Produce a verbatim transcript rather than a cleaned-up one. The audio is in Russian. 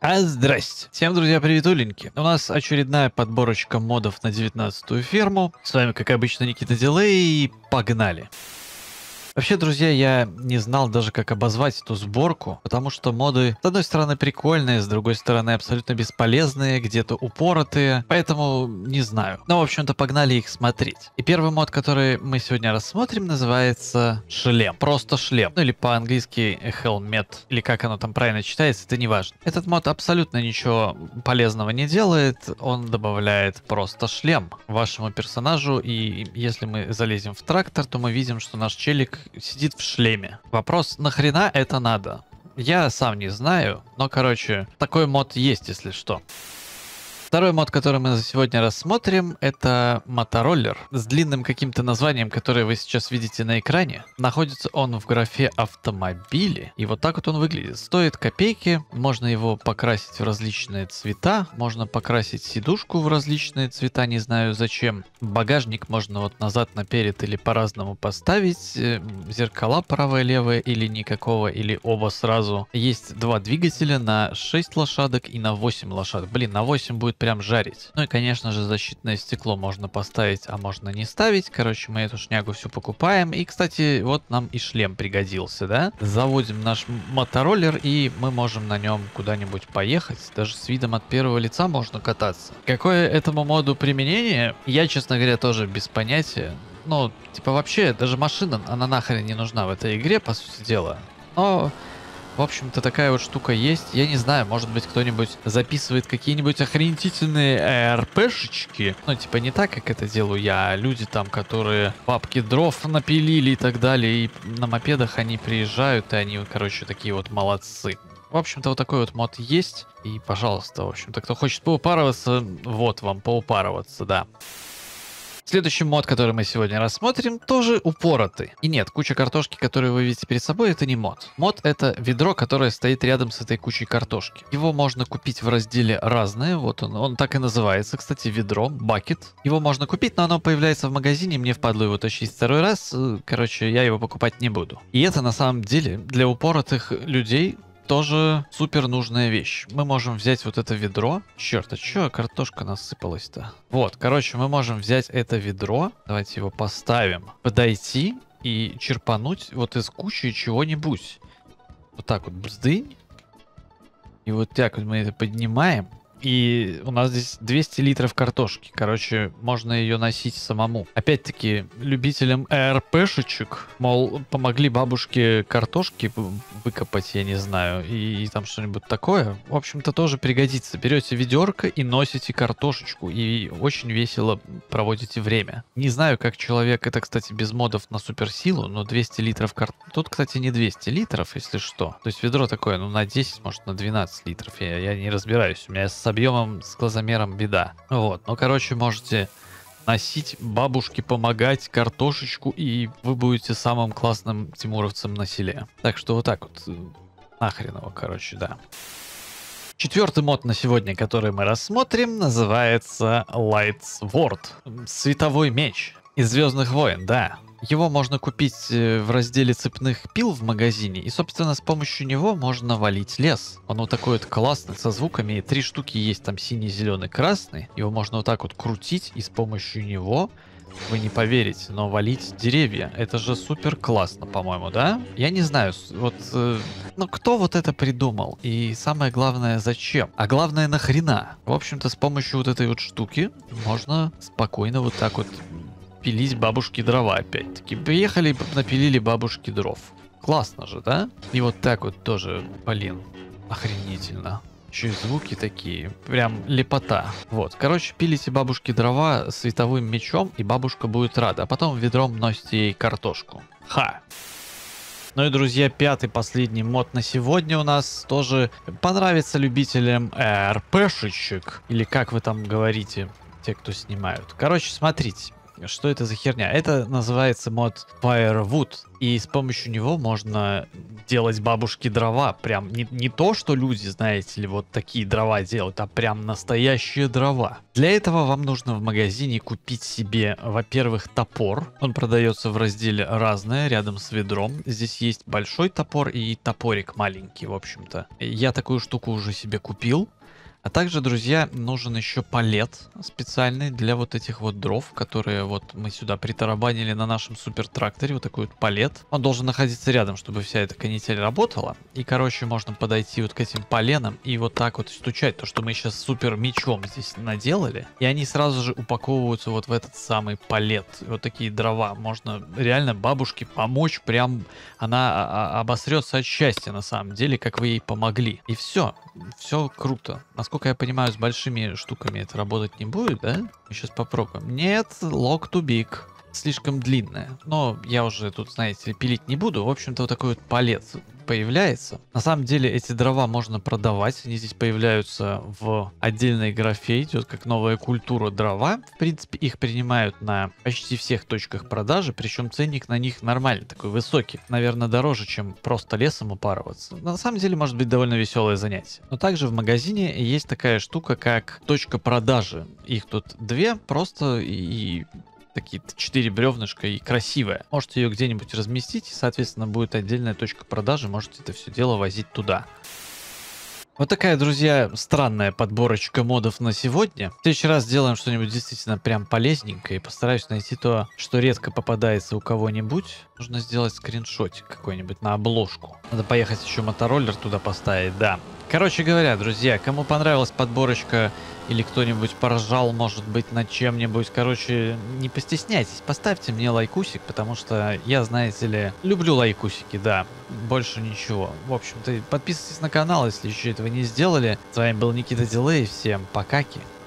А здрасте. Всем, друзья, приветуленьки. У нас очередная подборочка модов на девятнадцатую ферму. С вами, как обычно, Никита Дилей, и погнали. Вообще, друзья, я не знал даже, как обозвать эту сборку, потому что моды, с одной стороны, прикольные, с другой стороны, абсолютно бесполезные, где-то упоротые, поэтому не знаю. Но, в общем-то, погнали их смотреть. И первый мод, который мы сегодня рассмотрим, называется шлем. Просто шлем. Ну или по-английски helmet, или как оно там правильно читается, это не важно. Этот мод абсолютно ничего полезного не делает, он добавляет просто шлем вашему персонажу, и если мы залезем в трактор, то мы видим, что наш челик сидит в шлеме. Вопрос, нахрена это надо? Я сам не знаю, но, короче, такой мод есть, если что. Второй мод, который мы сегодня рассмотрим, это мотороллер с длинным каким-то названием, которое вы сейчас видите на экране. Находится он в графе автомобили, и вот так вот он выглядит. Стоит копейки, можно его покрасить в различные цвета, можно покрасить сидушку в различные цвета, не знаю зачем. Багажник можно вот назад, наперед или по-разному поставить, зеркала правое-левое или никакого, или оба сразу. Есть два двигателя на шесть лошадок и на восемь лошадок. Блин, на восемь будет прям жарить. Ну и, конечно же, защитное стекло можно поставить, а можно не ставить. Короче, мы эту шнягу всю покупаем. И, кстати, вот нам и шлем пригодился, да? Заводим наш мотороллер, и мы можем на нем куда-нибудь поехать. Даже с видом от первого лица можно кататься. Какое этому моду применение? Я, честно говоря, тоже без понятия. Ну, типа вообще, даже машина, она нахрен не нужна в этой игре, по сути дела. Но... В общем-то, такая вот штука есть. Я не знаю, может быть, кто-нибудь записывает какие-нибудь охренительные эр пэ-шечки. Ну, типа, не так, как это делаю я, а люди там, которые папки дров напилили и так далее. И на мопедах они приезжают, и они, короче, такие вот молодцы. В общем-то, вот такой вот мод есть. И, пожалуйста, в общем-то, кто хочет поупарываться, вот вам поупарываться, да. Следующий мод, который мы сегодня рассмотрим, тоже упоротый. И нет, куча картошки, которую вы видите перед собой, это не мод. Мод — это ведро, которое стоит рядом с этой кучей картошки. Его можно купить в разделе «Разные». Вот он, он так и называется, кстати, ведро, бакет. Его можно купить, но оно появляется в магазине, мне впадло его тащить второй раз. Короче, я его покупать не буду. И это на самом деле для упоротых людей тоже супер нужная вещь. Мы можем взять вот это ведро. Черт, а чё картошка насыпалась-то? Вот, короче, мы можем взять это ведро. Давайте его поставим. Подойти и черпануть вот из кучи чего-нибудь. Вот так вот бздынь. И вот так вот мы это поднимаем. И у нас здесь двести литров картошки. Короче, можно ее носить самому. Опять-таки, любителям эр пэ-шечек, мол, помогли бабушке картошки выкопать, я не знаю, и, и там что-нибудь такое. В общем-то, тоже пригодится. Берете ведерко и носите картошечку. И очень весело проводите время. Не знаю, как человек, это, кстати, без модов на суперсилу, но двести литров картошки. Тут, кстати, не двести литров, если что. То есть ведро такое, ну, на десять, может, на двенадцать литров. Я, я не разбираюсь. У меня с объемом, с глазомером беда. Вот, ну, короче, можете носить, бабушке помогать, картошечку, и вы будете самым классным тимуровцем на селе. Так что вот так вот, нахрен его, короче, да. Четвертый мод на сегодня, который мы рассмотрим, называется Light Sword. Световой меч из Звездных войн, да. Его можно купить в разделе цепных пил в магазине, и, собственно, с помощью него можно валить лес. Он вот такой вот классный, со звуками, три штуки есть, там синий, зеленый, красный. Его можно вот так вот крутить, и с помощью него, вы не поверите, но валить деревья. Это же супер классно, по-моему, да? Я не знаю, вот, э, ну кто вот это придумал? И самое главное, зачем? А главное, нахрена? В общем-то, с помощью вот этой вот штуки можно спокойно вот так вот пилить бабушки дрова опять-таки. Приехали, напилили бабушки дров. Классно же, да? И вот так вот тоже, блин, охренительно. Еще и звуки такие, прям лепота. Вот, короче, пилите бабушки дрова световым мечом, и бабушка будет рада. А потом ведром носите ей картошку. Ха! Ну и, друзья, пятый, последний мод на сегодня у нас тоже понравится любителям эр пэ-шечек. Или как вы там говорите, те, кто снимают. Короче, смотрите. Что это за херня? Это называется мод Firewood. И с помощью него можно делать бабушки дрова. Прям не, не то, что люди, знаете ли, вот такие дрова делают, а прям настоящие дрова. Для этого вам нужно в магазине купить себе, во-первых, топор. Он продается в разделе «Разное», рядом с ведром. Здесь есть большой топор и топорик маленький, в общем-то. Я такую штуку уже себе купил. А также, друзья, нужен еще палет специальный для вот этих вот дров, которые вот мы сюда притарабанили на нашем супер тракторе. Вот такой вот палет. Он должен находиться рядом, чтобы вся эта канитель работала. И, короче, можно подойти вот к этим поленам и вот так вот стучать. То, что мы сейчас супер мечом здесь наделали. И они сразу же упаковываются вот в этот самый палет. Вот такие дрова. Можно реально бабушке помочь. Прям она обосрется от счастья на самом деле, как вы ей помогли. И все. Все круто. Насколько я понимаю, с большими штуками это работать не будет, да? Мы сейчас попробуем. Нет, log too big. Слишком длинная. Но я уже тут, знаете, пилить не буду. В общем-то, вот такой вот палет появляется. На самом деле, эти дрова можно продавать. Они здесь появляются в отдельной графе. Идет как новая культура дрова. В принципе, их принимают на почти всех точках продажи. Причем ценник на них нормальный, такой высокий. Наверное, дороже, чем просто лесом упарываться. На самом деле, может быть довольно веселое занятие. Но также в магазине есть такая штука, как точка продажи. Их тут две, просто и... такие четыре бревнышка и красивая. Можете ее где-нибудь разместить, и, соответственно, будет отдельная точка продажи. Можете это все дело возить туда. Вот такая, друзья, странная подборочка модов на сегодня. В следующий раз сделаем что-нибудь действительно прям полезненькое. И постараюсь найти то, что редко попадается у кого-нибудь. Нужно сделать скриншотик какой-нибудь на обложку. Надо поехать еще мотороллер туда поставить, да. Короче говоря, друзья, кому понравилась подборочка или кто-нибудь поржал, может быть, над чем-нибудь, короче, не постесняйтесь, поставьте мне лайкусик, потому что я, знаете ли, люблю лайкусики, да, больше ничего. В общем-то, подписывайтесь на канал, если еще этого не сделали. С вами был Никита Дилей, всем покаки.